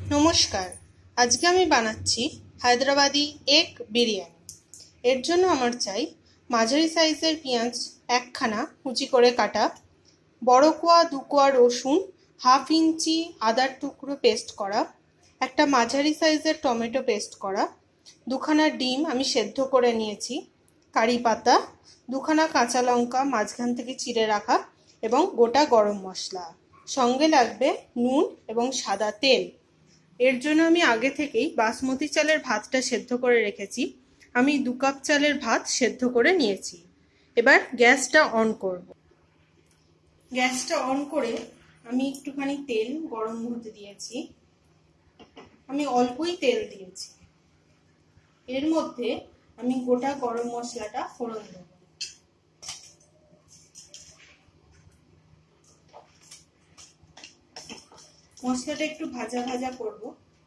নমস্কার, আজকে আমি বানাচ্ছি হায়দ্রাবাদি এগ বিরিয়ানি। এর জন্য আমার চাই মাঝারি সাইজের পেঁয়াজ একখানা কুচি করে কাটা, বড় কোয়া 2 কোয়া রসুন, হাফ ইঞ্চি আদার টুকরো পেস্ট করা, একটা মাঝারি সাইজের টমেটো পেস্ট করা, দুখানা ডিম আমি সেদ্ধ করে নিয়েছি, কারি পাতা, দুখানা কাঁচা লঙ্কা মাঝখান থেকে চিড়ে রাখা এবং গোটা গরম মশলা। সঙ্গে লাগবে নুন এবং সাদা তেল। এর জন্য আমি আগে থেকেই বাসমতি চালের ভাতটা সেদ্ধ করে রেখেছি। আমি 2 কাপ চালের ভাত সেদ্ধ করে নিয়েছি। এবার গ্যাসটা অন করব। গ্যাসটা অন করে আমি একটুখানি তেল গরম হতে দিয়েছি। আমি অল্পই তেল দিয়েছি। এর মধ্যে আমি গোটা গরম মশলাটা ফোড়ন দেব। মশলাটা একটু ভাজা ভাজা করব।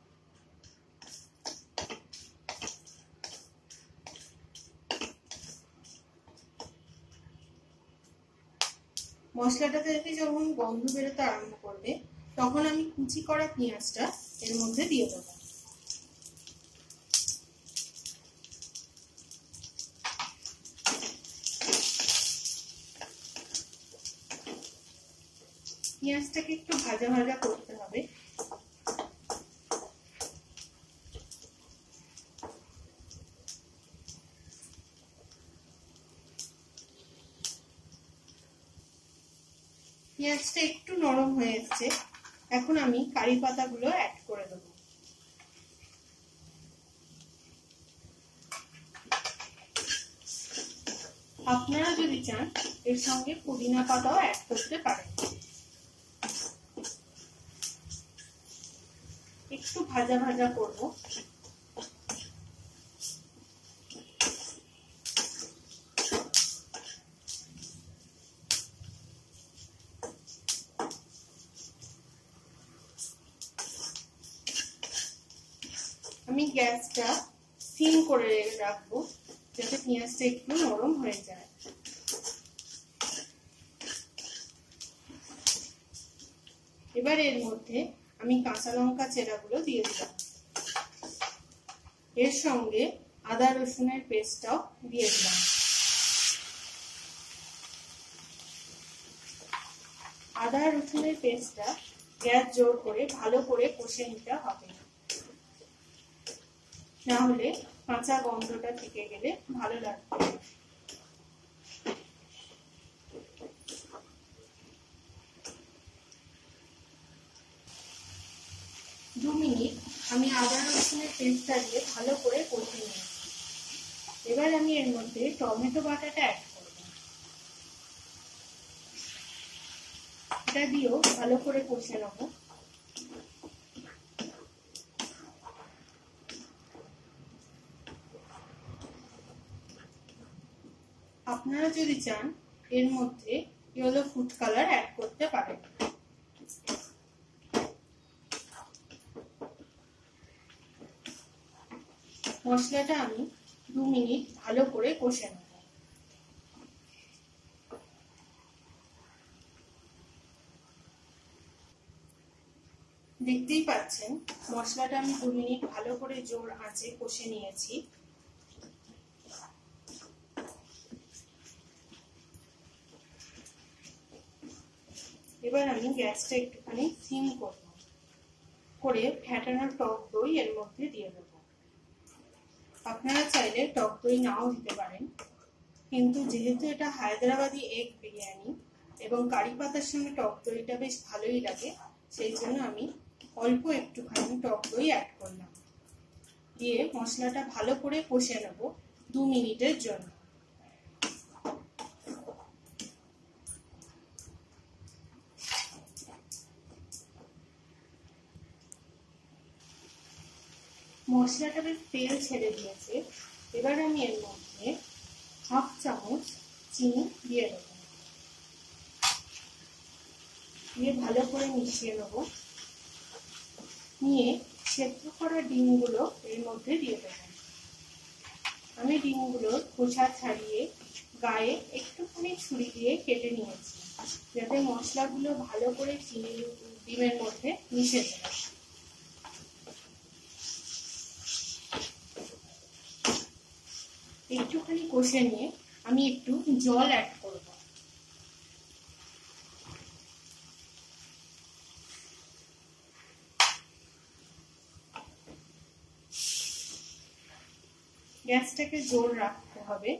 মশলাটা থেকে যখন গন্ধ বেরোতে আরম্ভ করবে তখন আমি কুচি করা পেঁয়াজটা এর মধ্যে দিয়ে দেবো। পেঁয়াজটাকে একটু ভাজা ভাজা করতে হবে। পেঁয়াজটা একটু নরম হয়ে এসেছে। এখন আমি কারি পাতাগুলো অ্যাড করে দেব। আপনারা যদি চান এর সঙ্গে পুদিনা পাতাও অ্যাড করতে পারেন। একটু ভাজা ভাজা করব। আমি গ্যাসটা সিম করে রাখবো যাতে পেঁয়াজটা একটু নরম হয়ে যায়। এবার এর মধ্যে আমি কাঁচা লঙ্কা চেরাগুলো দিয়ে দিলাম। এর সঙ্গে আদা রসুনের পেস্টটাও দিয়ে দিলাম। আদা রসুনের পেস্টটা গ্যাস জোর করে ভালো করে কষে নিতে হবে, না হলে কাঁচা গন্ধটা থেকে গেলে ভালো লাগবে। 2 মিনিট আমি আদা রসুনের পেস্টটা দিয়ে ভালো করে কষে নিয়েছি। এবার আমি এর মধ্যে টমেটো বাটাটা অ্যাড করব। এটা দিয়েও ভালো করে কষে নেব। আপনারা যদি চান এর মধ্যে ইয়েলো ফুড কালার অ্যাড করতে পারেন। মশলাটা আমি 2 মিনিট ভালো করে কষে নেব। দেখতেই পাচ্ছেন মশলাটা আমি 2 মিনিট ভালো করে জোর আঁচে কষে নিয়েছি। এবার আমি গ্যাসটা একটুখানি সিম করব, করে ফ্যাটানো টক দই এর মধ্যে দিয়ে দেব। আপনারা চাইলে টক দই নাও দিতে পারেন, কিন্তু যেহেতু এটা হায়দ্রাবাদি এগ বিরিয়ানি এবং কারি পাতার সঙ্গে টক দইটা বেশ ভালোই লাগে, সেই জন্য আমি অল্প একটুখানি টক দই অ্যাড করলাম। দিয়ে মশলাটা ভালো করে কষে নেব 2 মিনিটের জন্য। মশলাটা বেশ তেল ছেড়ে দিয়েছে। এবার আমি এর মধ্যে হাফ চামচ চিনি দিয়ে দেব। দিয়ে ভালো করে মিশিয়ে নেব। নিয়ে সেদ্ধ করা ডিমগুলো এর মধ্যে দিয়ে দেব। আমি ডিমগুলোর খোসা ছাড়িয়ে গায়ে একটুখানি ছুরি দিয়ে কেটে নিয়েছি, যাতে মশলাগুলো ভালো করে চিনি ডিমের মধ্যে মিশে যায়। একটুখানি কষে নিয়ে আমি একটু জল অ্যাড করব। গ্যাসটাকে জোর রাখতে হবে।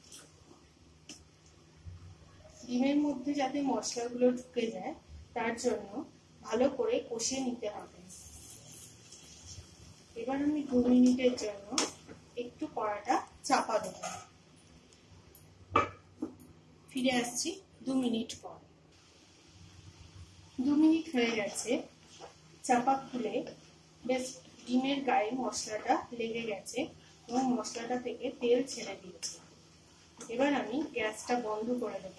ডিমের মধ্যে যাতে মশলাগুলো ঢুকে যায় তার জন্য ভালো করে কষিয়ে নিতে হবে। এবার আমি 2 মিনিটের জন্য একটু কড়াটা চাপা দেব। ফিরে আসছি 2 মিনিট পর। 2 মিনিট হয়ে গেছে। চাপা খুলে বেশ ডিমের গায়ে মশলাটা লেগে গেছে এবং মশলাটা থেকে তেল ছেড়ে দিয়েছে। এবার আমি গ্যাসটা বন্ধ করে দেব।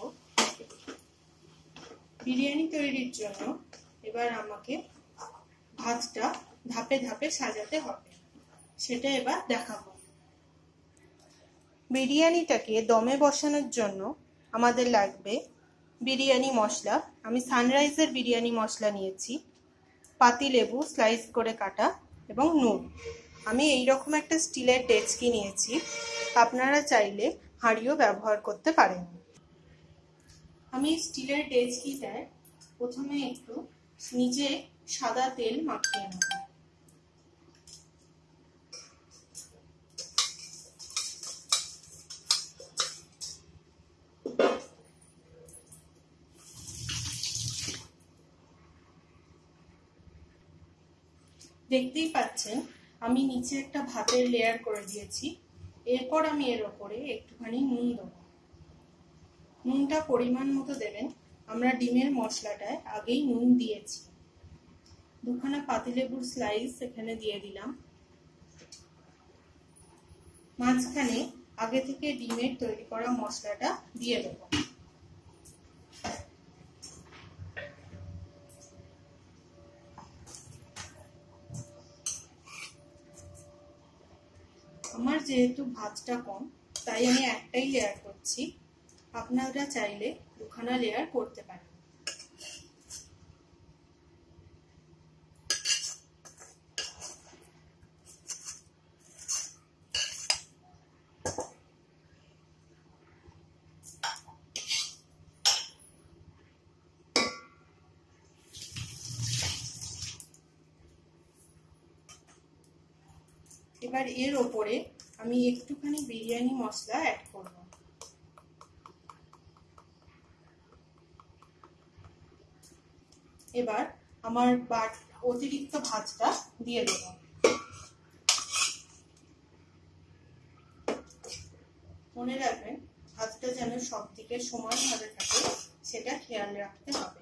বিরিয়ানি তৈরির জন্য এবার আমাকে ভাতটা ধাপে ধাপে সাজাতে হবে, সেটা এবার দেখাবো। বিরিয়ানিটাকে দমে বসানোর জন্য আমাদের লাগবে বিরিয়ানি মশলা। আমি সানরাইজের বিরিয়ানি মশলা নিয়েছি, পাতিলেবু স্লাইস করে কাটা এবং নুন। আমি এইরকম একটা স্টিলের ডেচকি নিয়েছি, আপনারা চাইলে হাঁড়িও ব্যবহার করতে পারেন। আমি স্টিলের ডেচকিটায় প্রথমে একটু নিচে সাদা তেল মাখিয়ে নেব। দেখতেই পাচ্ছেন আমি নিচে একটা ভাতের লেয়ার করে দিয়েছি। এরপর আমি এর উপরে একটুখানি নুন দেবো। নুনটা পরিমাণ মতো দেবেন, আমরা ডিমের মশলাটায় আগেই নুন দিয়েছি। 2খানা পাতিলেবুর স্লাইস এখানে দিয়ে দিলাম। মাঝখানে আগে থেকে ডিমের তৈরি করা মশলাটা দিয়ে দেব। আমার যেহেতু ভাতটা কম তাই আমি একটাই লেয়ার করছি, আপনারা চাইলে 2খানা লেয়ার করতে পারেন। এবার এর ওপরে আমি একটুখানি বিরিয়ানি মশলা অ্যাড করব। এবার আমার অতিরিক্ত ভাতটা দিয়ে দেব। মনে রাখবেন ভাতটা যেন সব দিকে সমানভাবে থাকে, সেটা খেয়াল রাখতে হবে।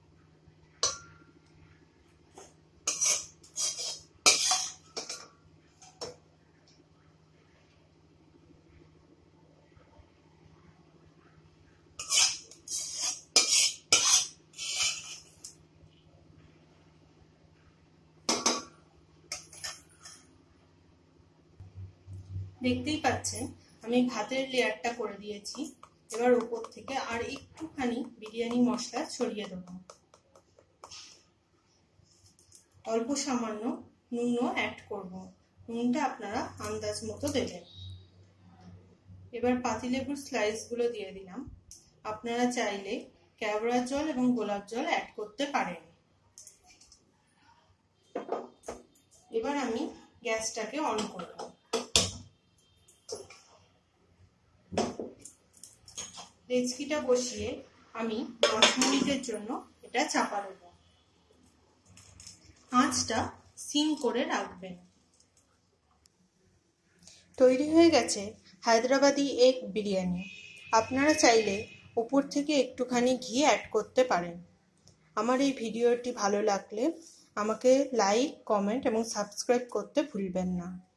দেখতেই পাচ্ছেন আমি ভাতের লেয়ারটা করে দিয়েছি। এবার উপর থেকে আর একটুখানি বিরিয়ানি মশলা ছড়িয়ে দেব। অল্প সামান্য নুনও অ্যাড করব। নুনটা আপনারা আন্দাজ মতো দেবেন। এবার পাতিলেবুর স্লাইসগুলো দিয়ে দিলাম। আপনারা চাইলে কেওড়া জল এবং গোলাপ জল অ্যাড করতে পারেন। এবার আমি গ্যাসটাকে অন করব। ডেচকিটা বসিয়ে আমি 10 মিনিটের জন্য এটা চাপা দেব। আঁচটা সিম করে রাখবেন। তৈরি হয়ে গেছে হায়দ্রাবাদি এগ বিরিয়ানি। আপনারা চাইলে উপর থেকে একটুখানি ঘি অ্যাড করতে পারেন। আমার এই ভিডিওটি ভালো লাগলে আমাকে লাইক, কমেন্ট এবং সাবস্ক্রাইব করতে ভুলবেন না।